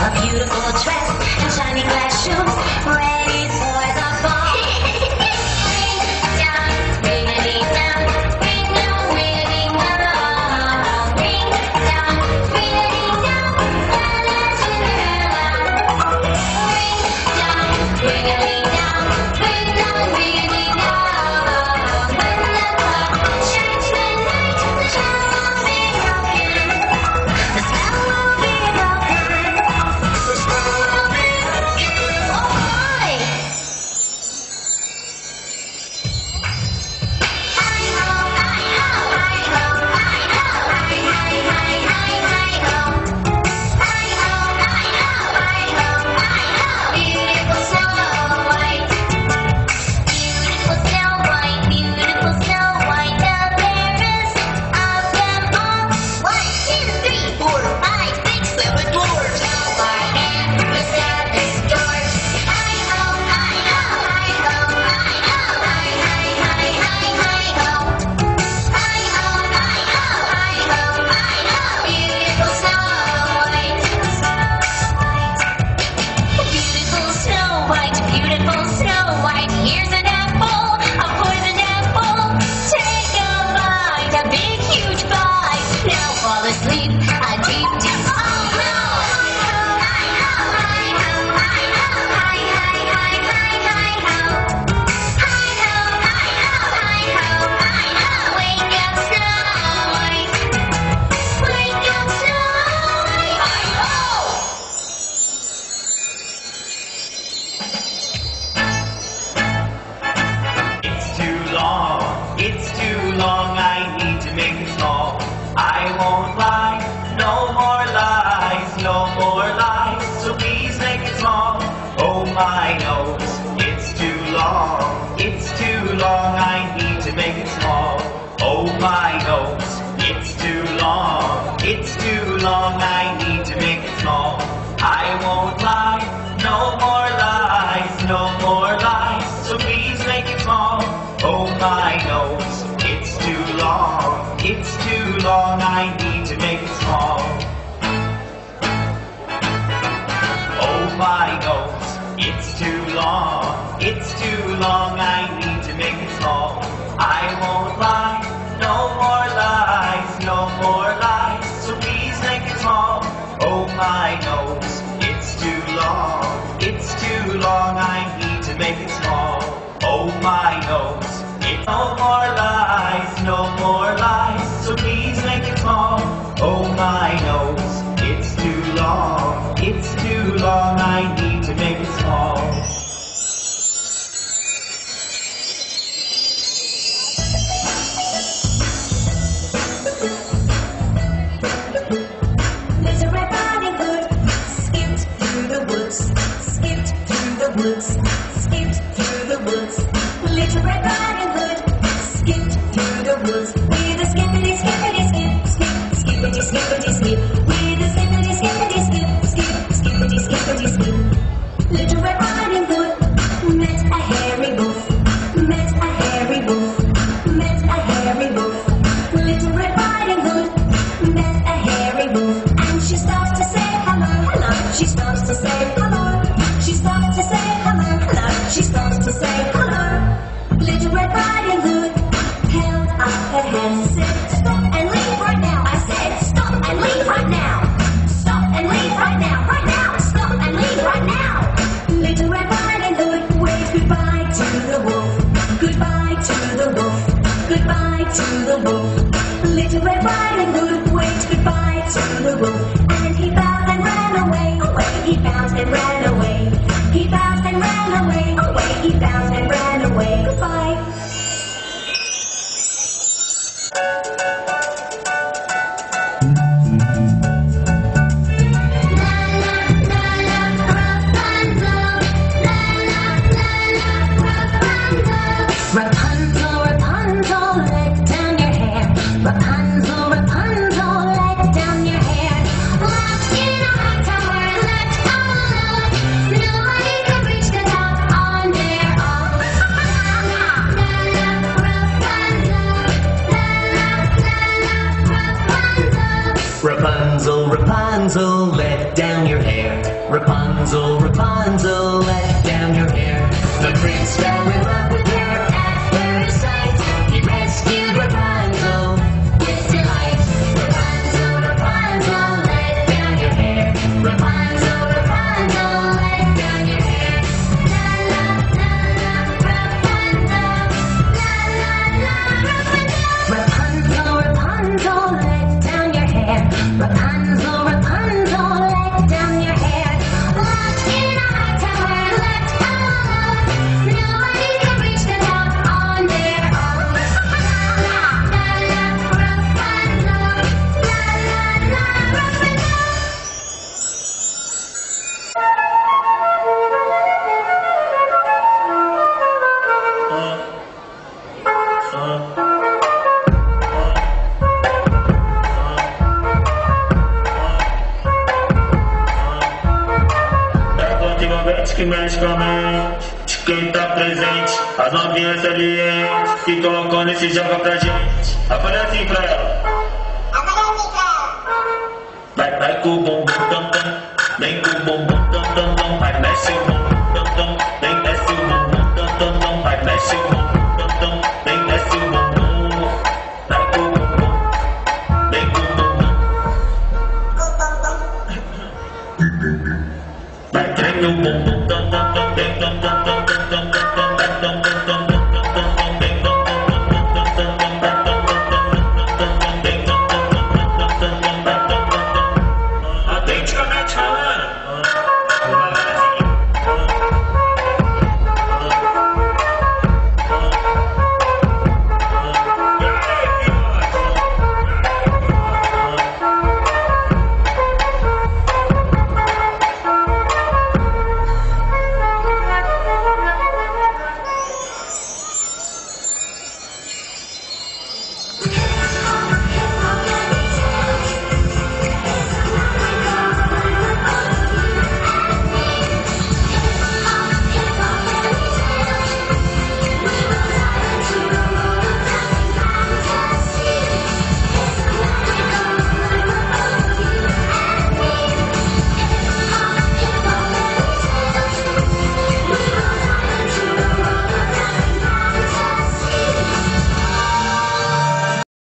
a beautiful dress and shiny glass shoes, ready for the ball. Ring down, ring-a-ding down, ring down, ring-a-ding down, ring down, ring-a-ding down, la la Cinderella. Ring down, ring-a-ding down, ring down, ring-a-ding down. When the clock strikes midnight, the child will be broken. The spell will be broken. The spell will be broken. Oh my! Hi-ho, hi-ho, hi-ho, hi-ho, hi-hi, hi-hi, hi-ho. Hi-ho, hi-ho, hi-ho, hi-ho. Beautiful Snow White. Beautiful Snow White, beautiful Snow White. The fairest of them all. 1, 2, 3, 4, 5, 6, 7 doors. Our hand the 7 doors. Hi-ho, hi-ho, hi-ho, hi-ho, hi-hi, hi-hi, hi-ho. Hi-ho, hi-ho, hi-ho, hi-ho. Beautiful Snow White. Beautiful Snow White, beautiful Snow White. Here's an apple, a poisoned apple. Take a bite, a big huge bite. Now fall asleep, a deep, deep. Oh no! Hi-ho, hi-ho, hi-ho, hi-hi, hi-hi, hi-ho. Hi-ho, hi-ho, hi-ho, hi-ho. Wake up, Snow White. Wake up, Snow White. Hi-ho! It's too long, I need to make it small. I won't lie, no more lies, no more lies, so please make it small. Oh my nose, it's too long, I need to make it small. Oh my nose, it's too long, I need to make it small. I won't lie, no more lies, no more lies, so please make it small. Oh my nose, it's too long, I need to make it small. Oh my nose, it's too long, I need to make it small. I won't lie, no more lies, no more lies, so please make it small. Oh my nose, it's too long, I need to make it small. Oh my nose, it's no more lies, no more lies, so please make it small. Oh my nose, it's too long, I need to make it small. Little Red Riding Hood skipped through the woods, skipped through the woods, skipped through the woods. Little Red Riding Hood skipped through the woods with a skippity, skippity, skip, skip, skippity, skippity, skip, with a skippity, skippity, skip, skip, skippity, skippity, skip. Little Red Riding Hood met a hairy wolf, met a hairy wolf, met a hairy wolf. Little Red Riding Hood met a hairy wolf, and she starts to say hello, hello. She starts to say hello. She starts to say hello, hello. She starts to say hello. Little Red Riding Hood held up her hand, said stop and leave right now. I said stop and leave right now. Stop and leave right now, right now. Stop and leave right now. Little Red Riding Hood waved goodbye to the wolf, goodbye to the wolf, goodbye to the wolf. Little Red Riding Hood waved goodbye to the wolf, and he bowed and ran away, away. He bowed and ran away. He bowed and ran away, away. He bowed and ran away. Goodbye. Rapunzel, Rapunzel, let down your hair. Rapunzel, Rapunzel, let down your hair. Locked in a hot tower, left all alone. Nobody could reach the top on their own. Rapunzel, Rapunzel, let down your hair. Rapunzel, Rapunzel, let down your hair. The prince fell in love with her at first sight. He rescued Rapunzel with delight. Rapunzel, Rapunzel, let down your hair. Rapunzel, Rapunzel, let down your hair. La la la la, Rapunzel. La la la, Rapunzel. Rapunzel, Rapunzel, let down your hair. Rapunzel, Rapunzel, let down your hair. Locked in a high tower, left alone. Nobody can reach the top on their own. La la la la, Rapunzel. La la la, Rapunzel. Envolvente que mexe com a mente de quem tá presente. As novinhas salientes que colocando esse joga pra gente. Aparece assim pra ela. Vai com o bumbum tam tam, vem com o bumbum tam tam tam, vai mexe o bumbum tam tam, vem desce o bumbum tam tam tam, vai mexe o bumbum tam tam, vem desce o bumbum, vai com o bumbum, vem com o bumbum, vai treme o bumbum tam tam tam, vem tam tam tam tam tam tam tam tam tam tam tam tam vem tam tam tam tam tam tam tam tam tam vem tam tam tam tam tam tam autenticamente falando.